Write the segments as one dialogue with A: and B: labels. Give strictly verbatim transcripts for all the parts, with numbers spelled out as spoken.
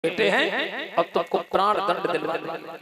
A: बेटे हैं अब तुमको प्राण दंड दिलवा देंगे।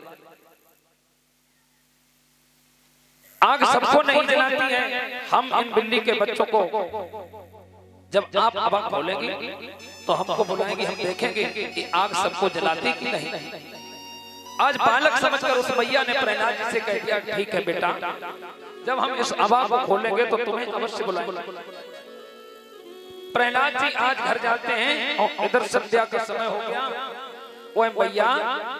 A: आग सबको नहीं जलाती है। हम इन बिल्ली के बच्चों को जब आप आग खोलेंगे तो हमको बुलाएंगे, हम देखेंगे कि आग सबको जलाती कि नहीं। आज बालक समझकर उस भैया ने प्रहलाद जी से कह दिया ठीक है बेटा, जब हम इस आग को खोलेंगे तो तुम्हें अवश्य बुलाएंगे। प्रहलाद जी आज घर जाते हैं और इधर संध्या का समय हो गया। वो भैया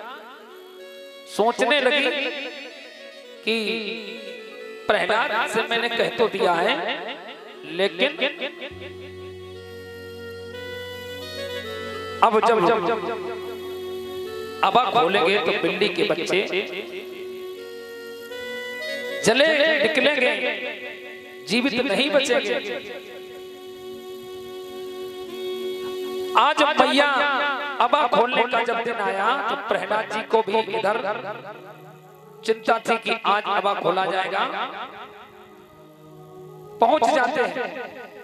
A: सोचने लगी कि प्रहलाद से मैंने कह तो दिया है, लेकिन अब जब जब अब खोलेंगे तो बिल्ली के बच्चे जले निकलेंगे, जीवित नहीं बचेंगे। आज भैया अबा खोलने का जब दिन आया तो प्रहलाद जी को भी इधर चिंता थी कि आज अबा खोला जाएगा। पहुंच जाते हैं,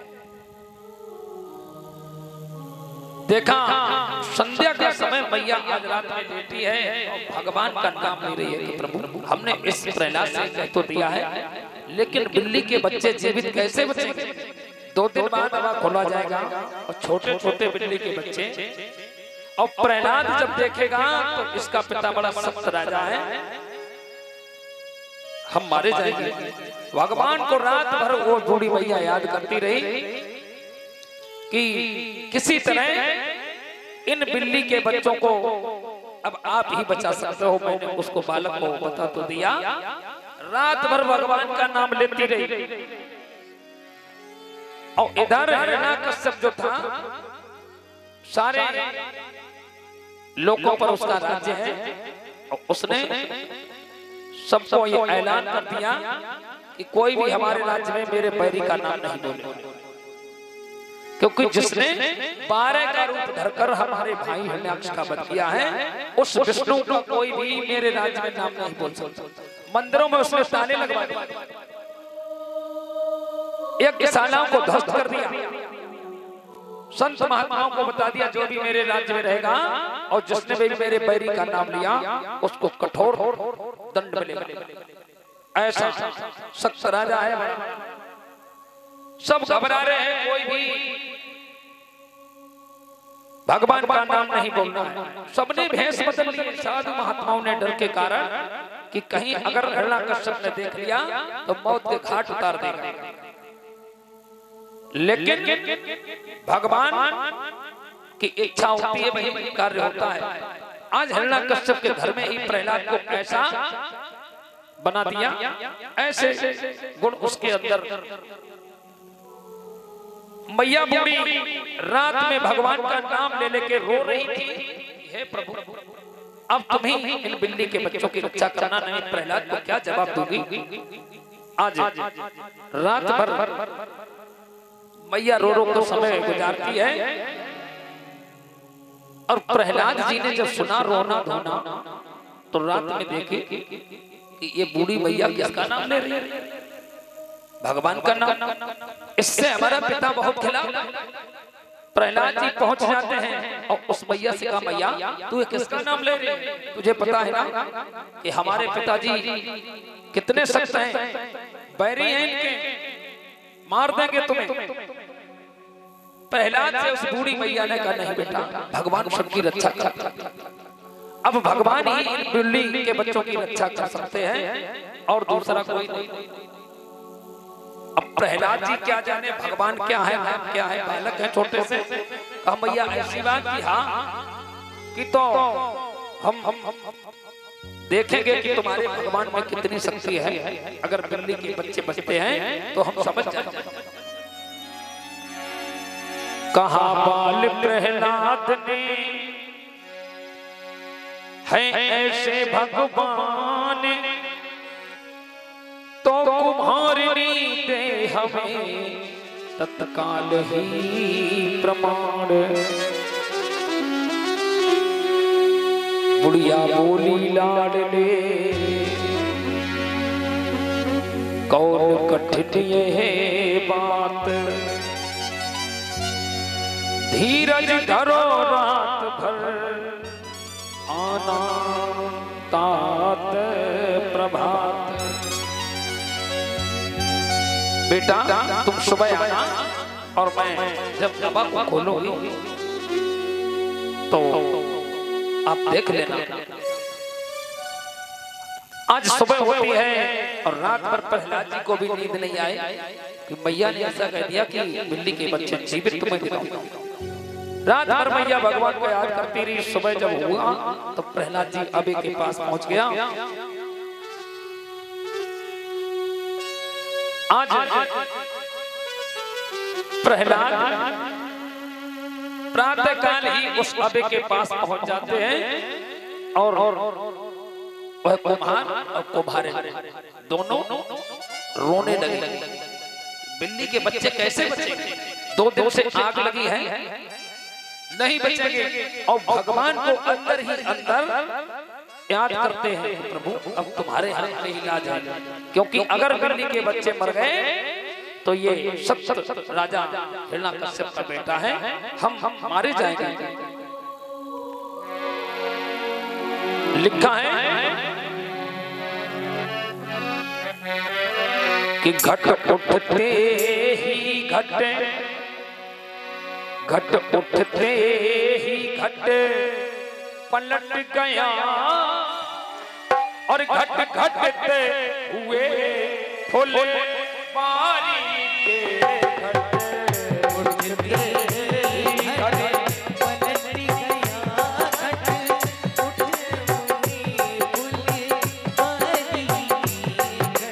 A: देखा संध्या का समय मैया आज रात में लेटी है और भगवान का नाम ले रही है कि प्रभु हमने इस प्रहलाद से कह तो दिया है, लेकिन बिल्ली के बच्चे जीवित कैसे बचेंगे। दो दिन बाद अबा खोला जाएगा और छोटे छोटे बिल्ली के बच्चे। और प्रहलाद जब देखेगा तो इसका पिता बड़ा सख्त राजा है, हम मारे जाएंगे। भगवान को रात भर वो बूढ़ी मैया याद करती रही कि किसी तरह इन बिल्ली के बच्चों को अब आप ही बचा सकते हो। मैंने उसको बालक को बता तो दिया। रात भर भगवान का नाम लेती रही। और इधर हिरण्यकश्यप जो था सारे लोगों पर उसका राज्य है, और उसने सबको ये ऐलान कर दिया कि कोई भी हमारे राज्य में मेरे बैरी का नाम नहीं बोले, क्योंकि जिसने बारह का रूप धरकर हमारे भाई हिरण्याक्ष का वध किया है, उस विष्णु का कोई भी मेरे राज्य में नाम नहीं बोल सकता। मंदिरों में उसने ताले लगवा दिए, यज्ञशालाओं को ध्वस्त कर दिया, संत महात्माओं को बता दिया जो भी मेरे राज्य में रहेगा और जिसने भी मेरे बैरी का नाम लिया उसको कठोर दंड मिलेगा। ऐसा सख्त राजा है। सब घबरा रहे हैं, कोई भी भगवान का नाम नहीं बोलना है। सबने भेष बदल लिए साधु महात्माओं ने डर के कारण कि कहीं अगर हिरण्यकश्यप ने देख लिया तो मौत के घाट उतार देगा। लेकिन भगवान की इच्छा होती है वही कार्य होता है। आज हिरण्यकश्यप के घर में ही प्रहलाद को ऐसा बना दिया, ऐसे गुण उसके अंदर। मैया बूढ़ी रात में भगवान का नाम ले लेके रो रही थी, हे प्रभु अब तुम ही इन बिल्ली के बच्चों की रक्षा करना, नहीं प्रहलाद को क्या जवाब दूंगी। आज रात भर मैया रो रो कर समय गुजारती है। और प्रहलाद जी ने जब सुना रोना धोना तो रात में देखे कि ये बूढ़ी मैया किसका नाम ले रही है, भगवान का नाम। इससे हमारा पिता बहुत खिला। प्रहलाद जी पहुंच जाते हैं और उस मैया से कहा मैया तू किसका नाम ले रही है, तुझे पता है ना कि हमारे पिताजी कितने सख्त हैं, बैरी हैं इनके, मार देंगे तुम्हें। प्रहलाद से उस बूढ़ी मैया ने कहा नहीं बेटा, भगवान सबकी रक्षा करता है। अब भगवान ही इन बिल्ली के बच्चों की रक्षा कर सकते हैं और दूसरा कोई नहीं। अब प्रहलाद जी क्या जाने भगवान क्या है, नाम क्या है, बालक है छोटे से। कहा मैया ऐसी बात की हाँ कि तो हम हम हम देखेंगे कि तुम्हारे भगवान में कितनी शक्ति है। अगर बिल्ली के बच्चे बचते हैं तो हम समझ जाते हैं। कहा बाल प्रहलाद ने है ऐसे भगवान, तो कुम्हारी दे हमें तत्काल ही प्रमाण। बुढ़िया बोली लाडले कौन कठिन ये बात, धीरज धरो रात भर बेटा तुम सुबह आना और मैं जब डब्बा को खोलूंगी तो आप देख लेना। आज सुबह होती है और रात भर प्रहलाद जी को भी नींद नहीं आए कि मैया ने ऐसा कह दिया कि बिल्ली के बच्चे जीवित तुम्हें दिखाऊंगा। रात भर मैया भगवान को याद करती रही। सुबह जब हुआ तो प्रहलाद जी अबे के पास पहुंच गया। आज प्रहलाद प्रातः काल ही उस अबे के पास पहुंच जाते हैं और वह कुम्हार और कुम्हारे दोनों रोने लगे। बिल्ली के बच्चे कैसे बचे? दो दिन से आग लगी है, नहीं बचेंगे। और भगवान को अंदर ही अंदर याद करते हैं, प्रभु अब तुम्हारे हाथ में इलाज है, क्योंकि अगर बिल्ली के बच्चे मर गए तो ये सत्य राजा हिरण्यकश्यप का बेटा है, हम हम मारे जाएंगे। लिखा है कि घट उठते ही घट, घट उठते ही घट पलट गया और घट घटते हुए फूल बारी के घट उठते ही घट पलट गया, घट उठते हुए फूल बारी के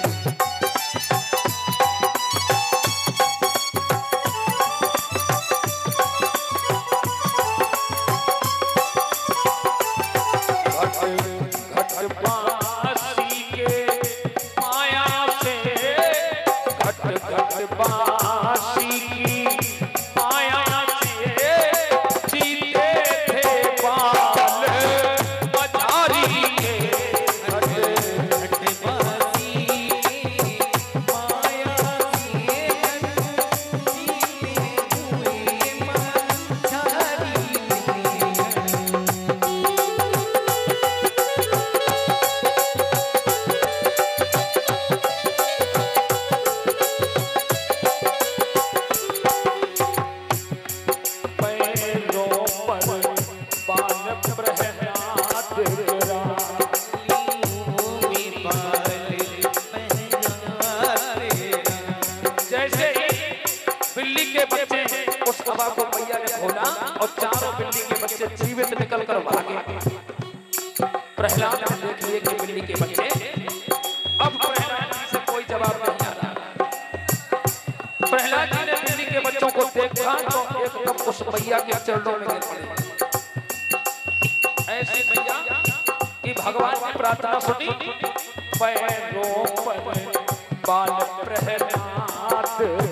A: प्रहलाद ने देख लिए कि बिल्ली के बच्चे। अब प्रहलाद जी से कोई जवाब नहीं आ रहा। प्रहलाद जी ने बिल्ली के बच्चों को देखा तो एकदम उस मैया के चरणों में गिर पड़े। ऐसी मैया कि भगवान की प्रार्थना सुनी, पैरों पर बाल प्रहलाद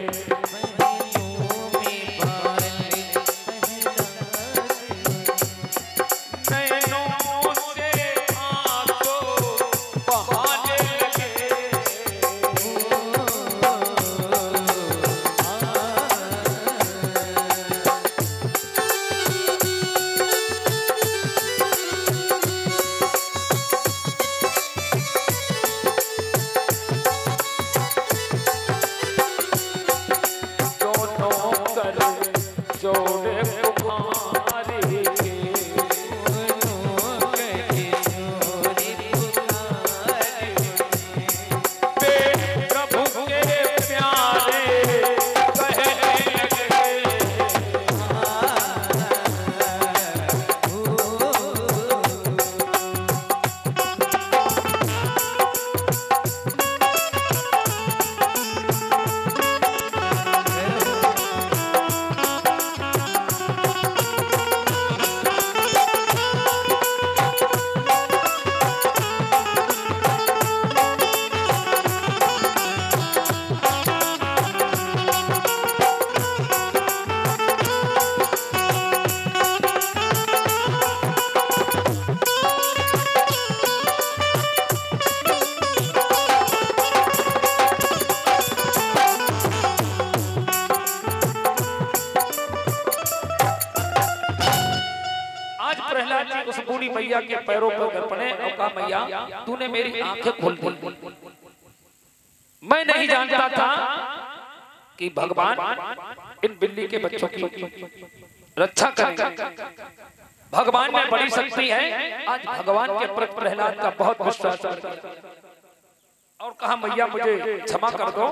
A: मैया के पैरों पर गिर पड़े और कहा मैया तूने मेरी आंखें खोल दी, मैं नहीं जानता था कि भगवान इन बिल्ली के बच्चों की रक्षा करेंगे। भगवान में बड़ी शक्ति है। आज भगवान के प्रति प्रहलाद का बहुत विश्वास और कहा मैया मुझे क्षमा कर दो।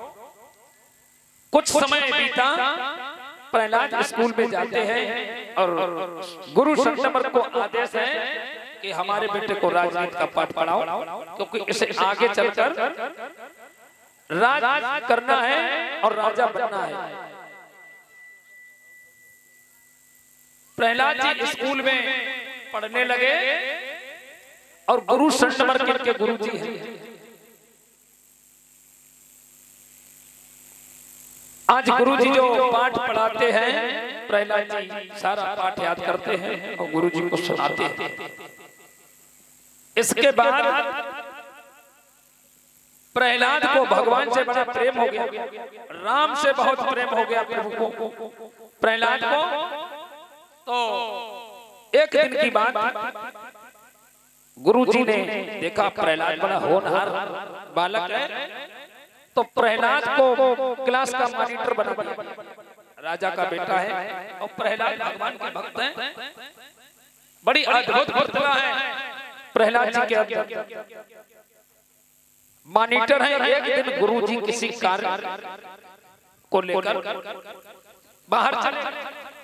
A: कुछ समय बीता, प्रहलाद स्कूल में जाते हैं और गुरु शंतमर को आदेश है कि हमारे बेटे को राजनीति का पाठ पढ़ाओ, क्योंकि इसे आगे चलकर राज करना है और राजा बनना है। प्रहलाद जी स्कूल में पढ़ने लगे और गुरु शंतमर के गुरु जी हैं। आज गुरु जी जो पाठ पढ़ाते हैं, प्रहलाद जी सारा पाठ याद करते हैं और गुरु जी को सुनाते हैं। इसके बाद प्रहलाद को भगवान से बड़ा प्रेम हो गया, राम से बहुत प्रेम हो गया प्रभु को, प्रहलाद को। तो एक दिन की बात, गुरु जी ने देखा प्रहलाद बड़ा होनहार बालक है, तो प्रहलाद को क्लास का मॉनिटर बना दिया। राजा का बेटा है और प्रहलाद भगवान के भक्त हैं। बड़ी अद्भुत प्रतिभा है प्रहलाद जी के अंदर। मॉनिटर है। एक दिन गुरु जी किसी कार्य को लेकर बाहर चले,